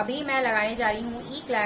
अभी मैं लगाने जा रही हूँ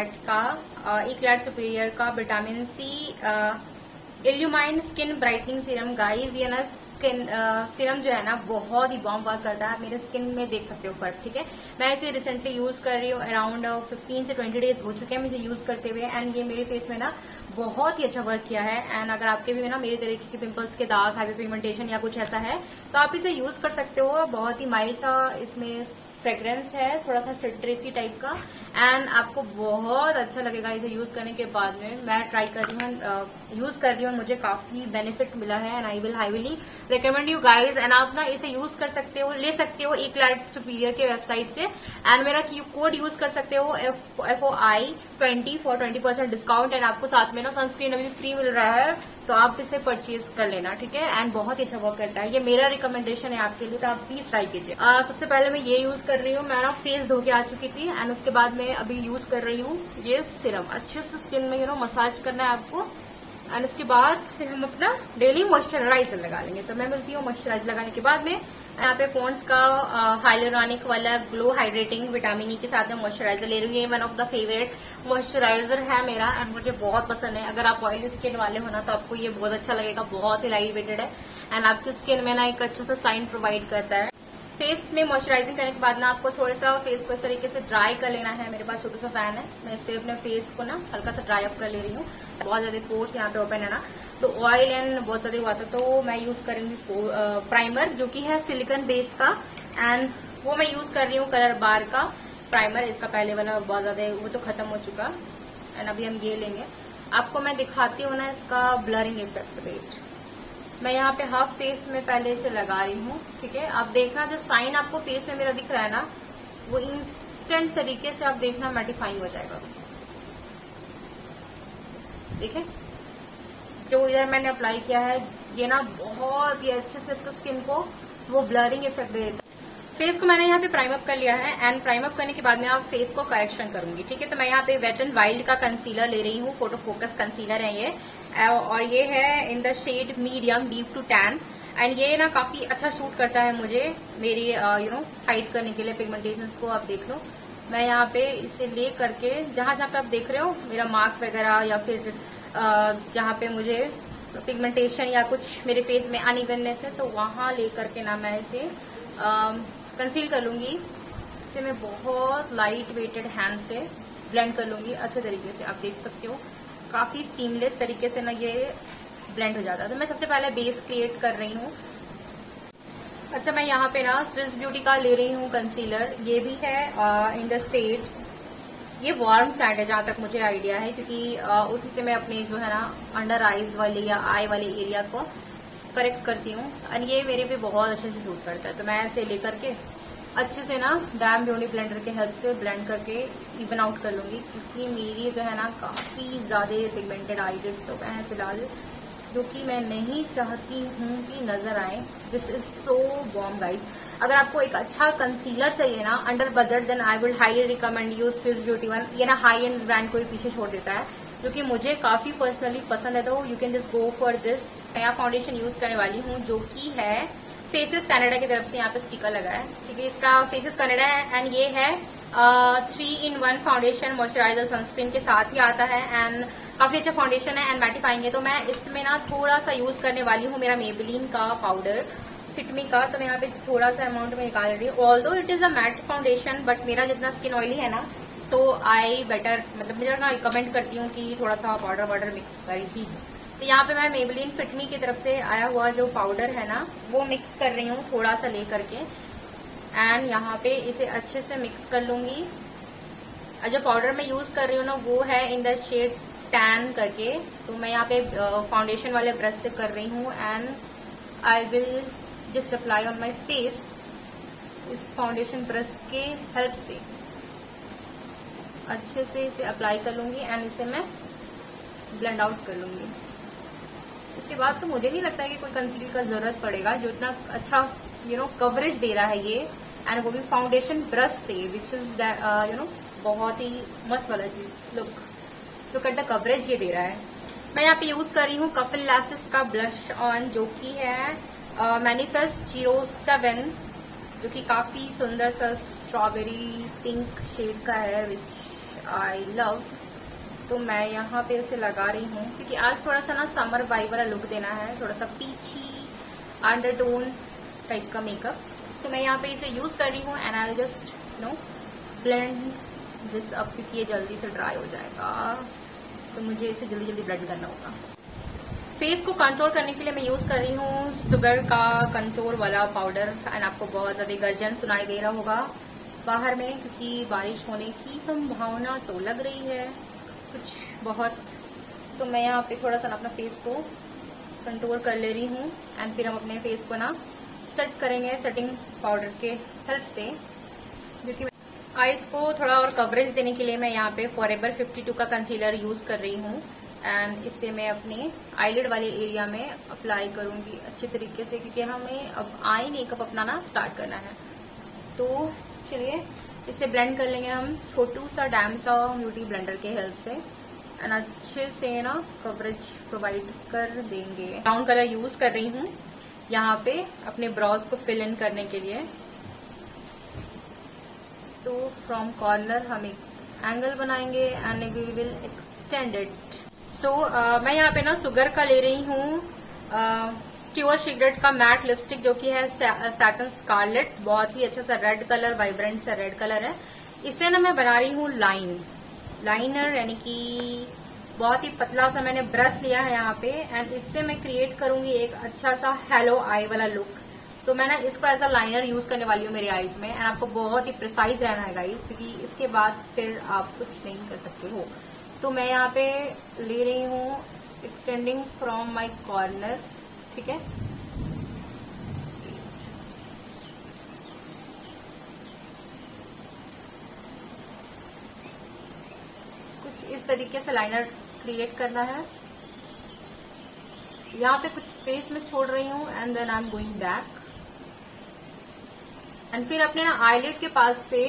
ईक्लैट सुपीरियर का vitamin C illumine skin brightening serum. Guys ये ना स्किन सीरम जो है ना बहुत ही बॉम्ब वर्क करता है। मेरे स्किन में देख सकते हो फर्क, ठीक है। मैं इसे रिसेंटली यूज कर रही हूँ, अराउंड 15 से 20 डेज हो चुके हैं मुझे यूज करते हुए, एंड ये मेरे फेस में ना बहुत ही अच्छा वर्क किया है। एंड अगर आपके भी ना मेरे तरीके के पिंपल्स के दाग, हाइपर पिगमेंटेशन या कुछ ऐसा है तो आप इसे यूज कर सकते हो। बहुत ही माइल्ड सा इसमें फ्रेग्रेंस है, थोड़ा सा सिट्रसी टाइप का, एंड आपको बहुत अच्छा लगेगा इसे यूज करने के बाद में। मैं ट्राई कर रही हूँ, यूज कर रही हूँ, मुझे काफी बेनिफिट मिला है and I will highly recommend you guys. And आप ना इसे यूज कर सकते हो, ले सकते हो ईक्लैट सुपीरियर के वेबसाइट से, एंड मेरा कोड यूज कर सकते हो FOI20 फॉर 20% डिस्काउंट, एंड आपको साथ में ना सनस्क्रीन अभी फ्री मिल रहा है, तो आप इसे परचेज कर लेना, ठीक है। एंड बहुत ही अच्छा वर्क करता है, ये मेरा रिकमेंडेशन है आपके लिए, तो आप प्लीज ट्राई कीजिए। सबसे पहले मैं ये यूज कर रही हूँ, मैं ना फेस धो के आ चुकी थी, एंड उसके बाद मैं अभी यूज कर रही हूँ ये सीरम। अच्छे से स्किन में मसाज करना है आपको, एंड इसके बाद फिर हम अपना डेली मॉइस्चराइजर लगा लेंगे। तो मैं मिलती हूँ मॉइस्चराइजर लगाने के बाद में। यहाँ पे पॉन्ड्स का हाइलोरॉनिक वाला ग्लो हाइड्रेटिंग विटामिन ई के साथ में मॉइस्चराइजर ले रही हूँ। ये one of the favourite moisturiser है मेरा, एंड मुझे बहुत पसंद है। अगर आप ऑयली स्किन वाले हो ना तो आपको ये बहुत अच्छा लगेगा, बहुत ही लाइट वेटेड है, एंड आपकी स्किन में ना एक अच्छा सा शाइन प्रोवाइड करता है। फेस में मॉइस्चराइजिंग करने के बाद ना आपको थोड़ा सा फेस को इस तरीके से ड्राई कर लेना है। मेरे पास छोटा सा फैन है, मैं इससे अपने फेस को ना हल्का सा ड्राई अप कर ले रही हूँ। बहुत ज्यादा पोर्स यहाँ पे ओपन है ना, तो ऑयल एंड बहुत ज्यादा हुआ था, तो मैं यूज करूंगी प्राइमर जो कि है सिलिकॉन बेस का, एंड वो मैं यूज कर रही हूँ कलर बार का प्राइमर। इसका पहले वाला बहुत ज्यादा वो तो खत्म हो चुका, एंड अभी हम ये लेंगे। आपको मैं दिखाती हूँ ना इसका ब्लरिंग इफेक्ट। वेट, मैं यहाँ पे हाफ फेस में पहले इसे लगा रही हूँ, ठीक है। आप देखना जो साइन आपको फेस में मेरा दिख रहा है ना, वो इंस्टेंट तरीके से आप देखना मैटिफाइंग हो जाएगा। देखें जो इधर मैंने अप्लाई किया है, ये ना बहुत ही अच्छे से स्किन को वो ब्लरिंग इफेक्ट देता है। फेस को मैंने यहाँ पे प्राइम अप कर लिया है, एंड प्राइम अप करने के बाद में आप फेस को करेक्शन करूंगी, ठीक है। तो मैं यहाँ पे वेट एंड वाइल्ड का कंसीलर ले रही हूँ, फोटो फोकस कंसीलर है ये, और ये है in the shade medium deep to tan, and ये ना काफी अच्छा सूट करता है मुझे मेरी हाइड करने के लिए पिगमेंटेशंस को। आप देख लो, मैं यहाँ पे इसे ले करके जहां जहां पे आप देख रहे हो मेरा मार्क वगैरह, या फिर जहां पे मुझे पिगमेंटेशन या कुछ मेरे फेस में अनइवननेस है, तो वहां ले करके ना मैं इसे कंसील कर लूंगी। इसे मैं बहुत लाइट वेटेड हैंड से ब्लेंड कर लूंगी अच्छे तरीके से। आप देख सकते हो काफी सीमलेस तरीके से ना ये ब्लेंड हो जाता है। तो मैं सबसे पहले बेस क्रिएट कर रही हूँ। अच्छा, मैं यहाँ पे ना स्विस ब्यूटी का ले रही हूँ कंसीलर, ये भी है इन द शेड, ये वार्म सैंड है जहां तक मुझे आइडिया है, क्योंकि उसी से मैं अपने जो है ना अंडर आईज वाले या आई वाले एरिया को करेक्ट करती हूँ, और ये मेरे पे बहुत अच्छे से सूट करता है। तो मैं ऐसे लेकर के अच्छे से ना डैम ब्यूटी ब्लेंडर के हेल्प से ब्लेंड करके इवन आउट कर लूंगी, क्योंकि मेरी जो है ना काफी ज्यादा पिगमेंटेड आईलिड्स हो गए हैं फिलहाल, जो कि मैं नहीं चाहती हूँ कि नजर आए। This is so bomb guys. अगर आपको एक अच्छा कंसीलर चाहिए ना under budget, then I will highly recommend you Swiss Beauty one. ये ना हाई एंड ब्रांड को ही पीछे छोड़ देता है, जो कि मुझे काफी पर्सनली पसंद है, तो you can just go for this. नया फाउंडेशन यूज करने वाली हूँ जो कि है फेसेस कनाडा की तरफ से, यहाँ पे स्टिकर लगा है, ठीक है। इसका फेसेस कनाडा है, एंड ये है 3-in-1 फाउंडेशन मॉइस्चराइजर सनस्क्रीन के साथ ही आता है, एंड काफी अच्छा फाउंडेशन है एंड मैटिफाइंग है। तो मैं इसमें ना थोड़ा सा यूज करने वाली हूँ मेरा मेबेलिन का पाउडर फिटमी का, तो मैं यहाँ पे थोड़ा सा अमाउंट में निकाल रही हूँ। Although it is a matte foundation, but मेरा जितना स्किन ऑयली है ना, सो आई बेटर मतलब मैं ना रिकमेंड करती हूँ कि थोड़ा सा पाउडर वाटर मिक्स कर ही। तो यहाँ पे मैं मेबेलिन फिटमी की तरफ से आया हुआ जो पाउडर है ना, वो मिक्स कर रही हूँ थोड़ा सा ले करके, एंड यहाँ पे इसे अच्छे से मिक्स कर लूंगी। और जो पाउडर मैं यूज कर रही हूँ ना, वो है इन द शेड टैन करके। तो मैं यहाँ पे फाउंडेशन वाले ब्रश से कर रही हूँ, and I will just apply on my face इस फाउंडेशन ब्रश के हेल्प से अच्छे से इसे अप्लाई कर लूंगी, एंड इसे मैं ब्लेंड आउट कर लूंगी। इसके बाद तो मुझे नहीं लगता है कि कोई कंसीलर का जरूरत पड़ेगा, जो इतना अच्छा कवरेज दे रहा है ये, एंड वो भी फाउंडेशन ब्रश से, विच इज बहुत ही मस्त वाला चीज। लुक एट द कवरेज ये दे रहा है। मैं यहाँ पे यूज कर रही हूँ कपिल लैशेस का ब्लश ऑन, जो कि है मैनिफेस्ट 07 जो कि काफी सुंदर सा स्ट्रॉबेरी पिंक शेड का है, विच आई लव। तो मैं यहाँ पे इसे लगा रही हूँ क्योंकि आज थोड़ा सा ना समर वाइब वाला लुक देना है, थोड़ा सा पीची अंडरटोन टाइप का मेकअप। तो मैं यहाँ पे इसे यूज कर रही हूँ and I just blend this up क्योंकि ये जल्दी से ड्राई हो जाएगा, तो मुझे इसे जल्दी जल्दी ब्लेंड करना होगा। फेस को कंट्रोल करने के लिए मैं यूज कर रही हूँ शुगर का कंट्रोल वाला पाउडर एंड आपको बहुत ज्यादा गर्जन सुनाई दे रहा होगा बाहर में क्योंकि बारिश होने की संभावना तो लग रही है कुछ बहुत। तो मैं यहाँ पे थोड़ा सा अपना फेस को कंट्रोल कर ले रही हूँ एंड फिर हम अपने फेस को ना सेट करेंगे सेटिंग पाउडर के हेल्प से, क्योंकि आईज को थोड़ा और कवरेज देने के लिए मैं यहाँ पे फॉरएवर 52 का कंसीलर यूज कर रही हूँ एंड इससे मैं अपने आईलिड वाले एरिया में अप्लाई करूंगी अच्छे तरीके से, क्योंकि हमें अब आई मेकअप अपनाना स्टार्ट करना है। तो चलिए इसे ब्लेंड कर लेंगे हम छोटू सा डैमसा ब्यूटी ब्लेंडर के हेल्प से एंड अच्छे से ना कवरेज प्रोवाइड कर देंगे। ब्राउन कलर यूज कर रही हूँ यहाँ पे अपने ब्राउज को फिल इन करने के लिए। तो फ्रॉम कॉर्नर हम एक एंगल बनाएंगे and we will extend it. So मैं यहाँ पे ना शुगर का ले रही हूँ स्टीवर्ट सीक्रेट का मैट लिपस्टिक जो कि है सैटन स्कारलेट, बहुत ही अच्छा सा रेड कलर, वाइब्रेंट सा रेड कलर है। इससे ना मैं बना रही हूँ लाइनर, यानी कि बहुत ही पतला सा मैंने ब्रश लिया है यहाँ पे एंड इससे मैं क्रिएट करूंगी एक अच्छा सा हेलो आई वाला लुक। तो मैं ना इसको एज अ लाइनर यूज करने वाली हूँ मेरी आईज में एंड आपको बहुत ही प्रिसाइज रहना है गाइस, क्योंकि इसके बाद फिर आप कुछ नहीं कर सकते हो। तो मैं यहाँ पे ले रही हूँ एक्सटेंडिंग फ्रॉम माई कॉर्नर, ठीक है। कुछ इस तरीके से लाइनर क्रिएट करना है। यहाँ पे कुछ स्पेस में छोड़ रही हूँ and then I am going back and फिर अपने ना आईलिड के पास से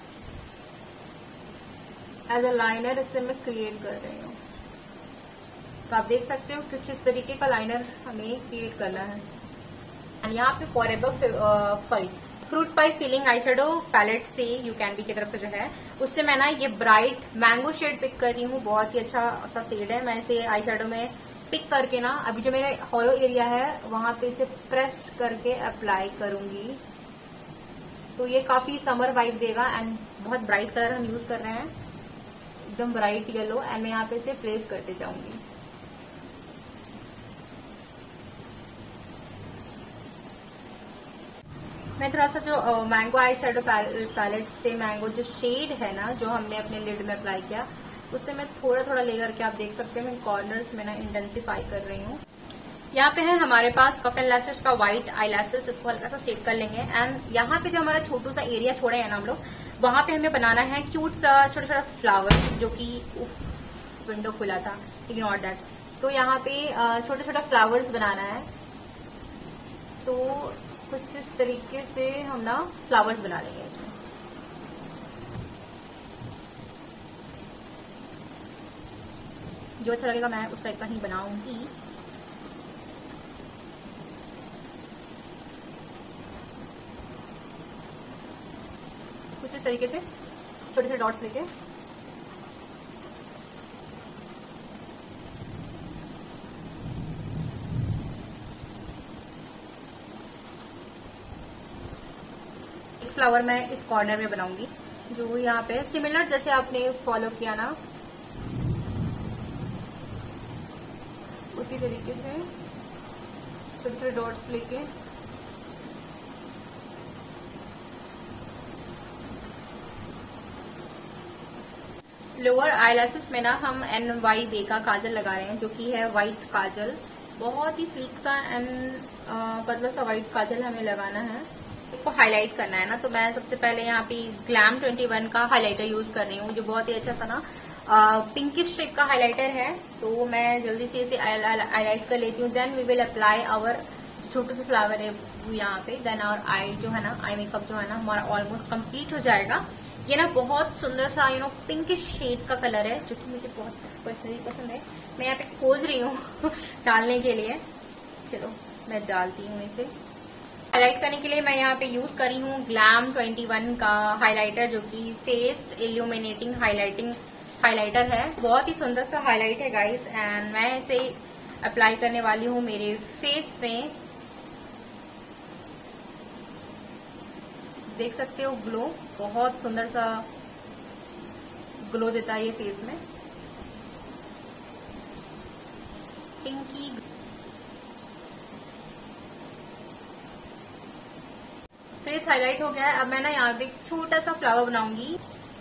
एज अ लाइनर इससे मैं क्रिएट कर रही हूँ। तो आप देख सकते हो कुछ इस तरीके का लाइनर हमें क्रिएट करना है। एंड यहाँ पे forever fruit pie feeling eye shadow palette से यू कैन बी की तरफ से जो है उससे मैं ना ये ब्राइट मैंगो शेड पिक कर रही हूँ। बहुत ही अच्छा सा शेड है। मैं इसे आई शेडो में पिक करके ना अभी जो मेरा हॉलो एरिया है वहां पे इसे प्रेस करके अप्लाई करूंगी। तो ये काफी समर वाइब देगा एंड बहुत ब्राइट कलर हम यूज कर रहे हैं, एकदम ब्राइट येलो। एंड मैं यहाँ पे इसे प्लेस करते जाऊंगी। मैं थोड़ा सा जो मैंगो आई शेडो पैलेट से मैंगो जो शेड है ना जो हमने अपने लिड में अप्लाई किया उससे मैं थोड़ा थोड़ा ले करके आप देख सकते हैं मैं कॉर्नर्स में ना इंटेंसिफाई कर रही हूँ। यहाँ पे है हमारे पास कफ एंड लैशेस का व्हाइट आई लैशेस, इसको हल्का सा शेड कर लेंगे। एंड यहाँ पे जो हमारा छोटू सा एरिया छोड़े हैं ना हम लोग, वहां पे हमें बनाना है क्यूट सा छोटा छोटा फ्लावर, जो कि विंडो खुला था, इग्नोर दैट। तो यहाँ पे छोटे छोटा फ्लावर्स बनाना है। तो कुछ इस तरीके से हम ना फ्लावर्स बना लेंगे इसमें। जो अच्छा लगेगा मैं उस टाइप का ही बनाऊंगी। कुछ इस तरीके से छोटे छोटे डॉट्स लेके एक फ्लावर मैं इस कॉर्नर में बनाऊंगी, जो यहाँ पे सिमिलर जैसे आपने फॉलो किया ना उसी तरीके से छोटे छोटे डॉट्स लेके लोअर आईलैशेस में ना हम NYB का काजल लगा रहे हैं, जो कि है व्हाइट काजल। बहुत ही स्लीक सा एंड पतला सा व्हाइट काजल हमें लगाना है, इसको हाईलाइट करना है ना। तो मैं सबसे पहले यहाँ पे ग्लैम 21 का हाइलाइटर यूज कर रही हूँ, जो बहुत ही अच्छा सा ना पिंकिश शेप का हाइलाइटर है। तो मैं जल्दी से इसे हाईलाइट कर लेती हूँ। Then we will apply our छोटे से फ्लावर है यहाँ पे। देन आवर आई जो है ना आई मेकअप जो है ना हमारा ऑलमोस्ट कंप्लीट हो जाएगा। ये ना बहुत सुंदर सा पिंकिश शेड का कलर है, जो कि मुझे बहुत पर्सनली पसंद है। मैं यहाँ पे खोज रही हूँ डालने के लिए। चलो मैं डालती हूँ इसे। हाईलाइट करने के लिए मैं यहाँ पे यूज कर रही हूँ ग्लैम 21 का हाइलाइटर, जो कि फेस इल्यूमिनेटिंग हाइलाइटर है। बहुत ही सुंदर सा हाईलाइट है गाइस, एंड मैं इसे अप्लाई करने वाली हूँ मेरे फेस में। देख सकते हो ग्लो, बहुत सुंदर सा ग्लो देता है ये फेस में, पिंकी। फेस हाईलाइट हो गया है। अब मैं ना यहाँ पे एक छोटा सा फ्लावर बनाऊंगी।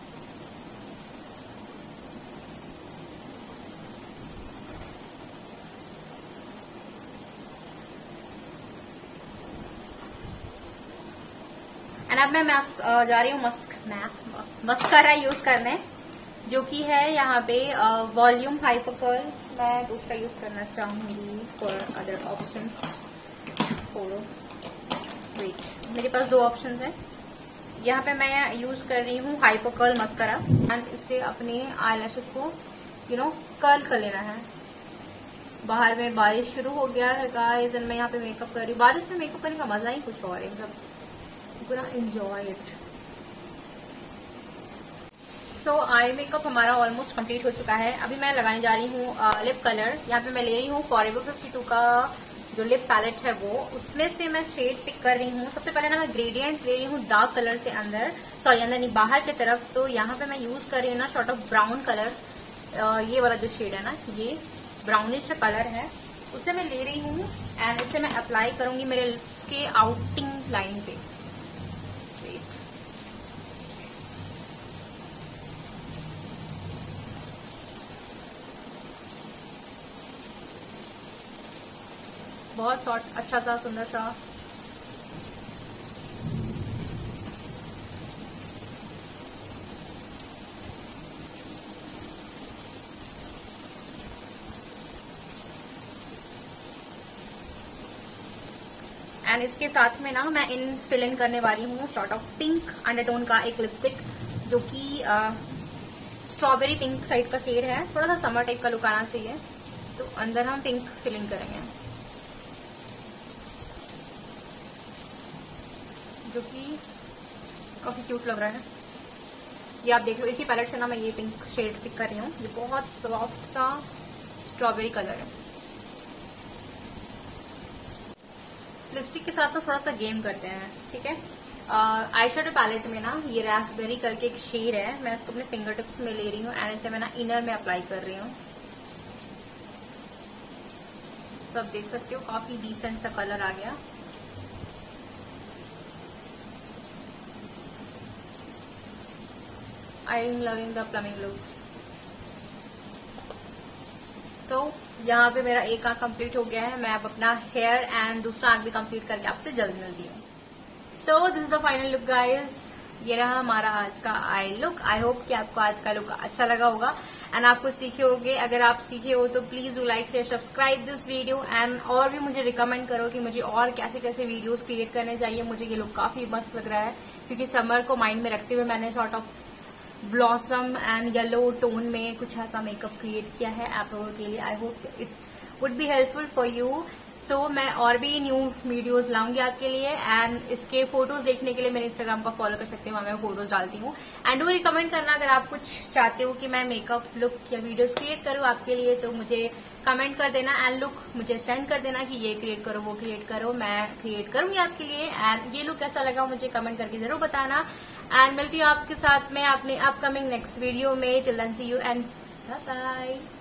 एंड अब मैं जा रही हूँ मस्कारा यूज करने, जो कि है यहाँ पे वॉल्यूम हाइपरकर्ल। मैं दूसरा यूज करना चाहूंगी फॉर अदर ऑप्शंस। वेट, मेरे पास दो ऑप्शंस हैं। यहाँ पे मैं यूज कर रही हूँ हाइपरकर्ल मस्कारा, एंड इससे अपने आईलैशेस को कर्ल कर लेना है। बाहर में बारिश शुरू हो गया है गाइस, एंड मैं यहाँ पे मेकअप कर रही हूँ। बारिश में मेकअप करने का मजा ही कुछ और है, मतलब enjoy it. So eye makeup हमारा ऑलमोस्ट कंप्लीट हो चुका है। अभी मैं लगाने जा रही हूँ लिप कलर। यहाँ पे मैं ले रही हूँ फॉरएवर 52 का जो लिप पैलेट है वो, उसमें से मैं शेड पिक कर रही हूँ। सबसे पहले ना मैं ग्रेडियंट ले रही हूँ डार्क कलर से अंदर नहीं, बाहर की तरफ। तो यहाँ पे मैं यूज कर रही हूँ ना शॉर्ट ऑफ ब्राउन कलर। ये वाला जो शेड है ना, ये ब्राउनिश कलर है, उसे मैं ले रही हूँ एंड इसे मैं अप्लाई करूंगी मेरे लिप्स के आउटिंग लाइन पे। बहुत सॉफ्ट, अच्छा सा, सुंदर सा। एंड इसके साथ में ना मैं फिल इन करने वाली हूँ शॉर्ट ऑफ पिंक अंडरटोन का एक लिपस्टिक, जो कि स्ट्रॉबेरी पिंक साइड का शेड है। थोड़ा सा समर टाइप का लुक आना चाहिए, तो अंदर हम पिंक फिल इन करेंगे, जो कि काफी क्यूट लग रहा है। ये आप देख लो, इसी पैलेट से ना मैं ये पिंक शेड पिक कर रही हूँ। ये बहुत सॉफ्ट सा स्ट्रॉबेरी कलर है। लिपस्टिक के साथ तो थोड़ा सा गेम करते हैं, ठीक है। आई शेडो पैलेट में ना ये रास्पबेरी करके एक शेड है, मैं इसको अपने फिंगर टिप्स में ले रही हूँ एंड इसे मैं ना इनर में अप्लाई कर रही हूँ। सब देख सकते हो काफी डिसेंट सा कलर आ गया। I am loving the plumping look. तो यहाँ पे मेरा एक आंख कंप्लीट हो गया है। मैं अब अपना हेयर एंड दूसरा आंख भी कंप्लीट करके आपसे जल्द मिलती हूँ। So this is the final look guys. ये रहा हमारा आज का आई लुक। आई होप कि आपको आज का लुक अच्छा लगा होगा एंड आप कुछ सीखे होंगे। अगर आप सीखे हो तो please do like share subscribe this video and और भी मुझे रिकमेंड करो कि मुझे और कैसे कैसे वीडियोस क्रिएट करने चाहिए। मुझे ये लुक काफी मस्त लग रहा है, क्योंकि समर को माइंड में रखते हुए मैंने sort of blossom and yellow tone में कुछ ऐसा मेकअप क्रिएट किया है आप लोगों के लिए। I hope it would be helpful for you. So मैं और भी न्यू वीडियोस लाऊंगी आपके लिए एंड इसके फोटोज देखने के लिए मेरे इंस्टाग्राम का फॉलो कर सकते हैं, वहां मैं फोटोज डालती हूँ। एंड वो रिकमेंड करना अगर आप कुछ चाहते हो कि मैं मेकअप लुक या वीडियोस क्रिएट करूँ आपके लिए, तो मुझे कमेंट कर देना एंड लुक मुझे सेंड कर देना कि ये क्रिएट करो वो क्रिएट करो, मैं क्रिएट करूंगी आपके लिए। एंड ये लुक कैसा लगा मुझे कमेंट करके जरूर बताना। एंड मिलती हूँ आपके साथ में अपने अपकमिंग नेक्स्ट वीडियो में। Till then see you and bye bye.